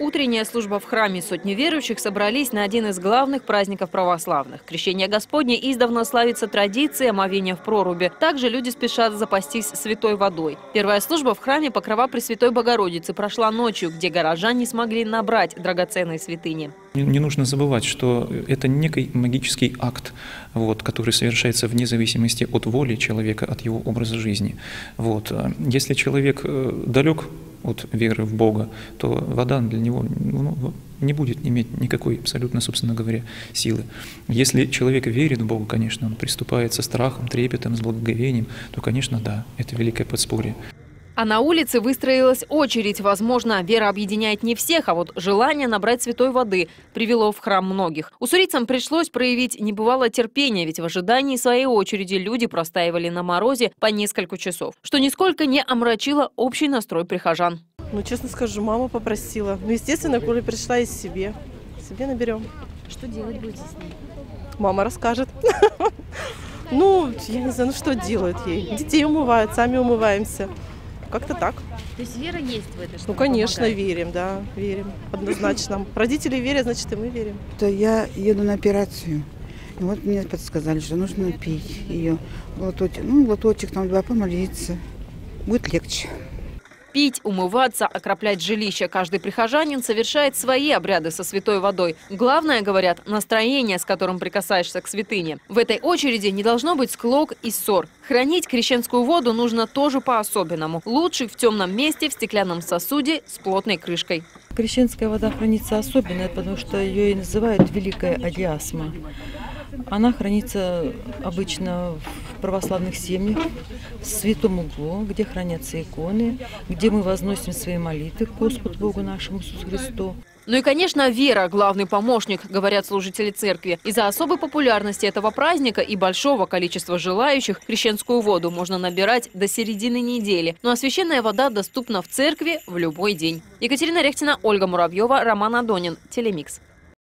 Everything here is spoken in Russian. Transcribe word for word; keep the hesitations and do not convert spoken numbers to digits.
Утренняя служба в храме сотни верующих собрались на один из главных праздников православных. Крещение Господне издавна славится традицией омовения в проруби. Также люди спешат запастись святой водой. Первая служба в храме Покрова Пресвятой Богородицы прошла ночью, где горожане смогли набрать драгоценные святыни. Не, не нужно забывать, что это некий магический акт, вот, который совершается вне зависимости от воли человека, от его образа жизни. Вот. Если человек далек от веры в Бога, то вода для него ну, не будет иметь никакой абсолютно, собственно говоря, силы. Если человек верит в Бога, конечно, он приступает со страхом, трепетом, с благоговением, то, конечно, да, это великое подспорье. А на улице выстроилась очередь. Возможно, вера объединяет не всех, а вот желание набрать святой воды привело в храм многих. Уссурийцам пришлось проявить небывалое терпение, ведь в ожидании своей очереди люди простаивали на морозе по несколько часов, что нисколько не омрачило общий настрой прихожан. Ну, честно скажу, мама попросила. Ну, естественно, коли пришла из себе. Себе наберем. Что делать будете с ней? Мама расскажет. Ну, я не знаю, ну что делают ей. Детей умывают, сами умываемся. Как-то так. То есть вера есть в это? Ну, конечно, верим, да, верим. Однозначно. Родители верят, значит, и мы верим. Я еду на операцию. И вот мне подсказали, что нужно пить ее. Глоточек, ну, глоточек там два, помолиться. Будет легче. Пить, умываться, окроплять жилище. Каждый прихожанин совершает свои обряды со святой водой. Главное, говорят, настроение, с которым прикасаешься к святыне. В этой очереди не должно быть склок и ссор. Хранить крещенскую воду нужно тоже по-особенному. Лучше в темном месте, в стеклянном сосуде с плотной крышкой. Крещенская вода хранится особенно, потому что ее и называют Великая Адиасма. Она хранится обычно в православных семьях, в святом углу, где хранятся иконы, где мы возносим свои молитвы к Господу Богу нашему Иисусу Христу. Ну и, конечно, вера – главный помощник, говорят служители церкви. Из-за особой популярности этого праздника и большого количества желающих крещенскую воду можно набирать до середины недели. Ну а священная вода доступна в церкви в любой день. Екатерина Рехтина, Ольга Муравьева, Роман Адонин. Телемикс.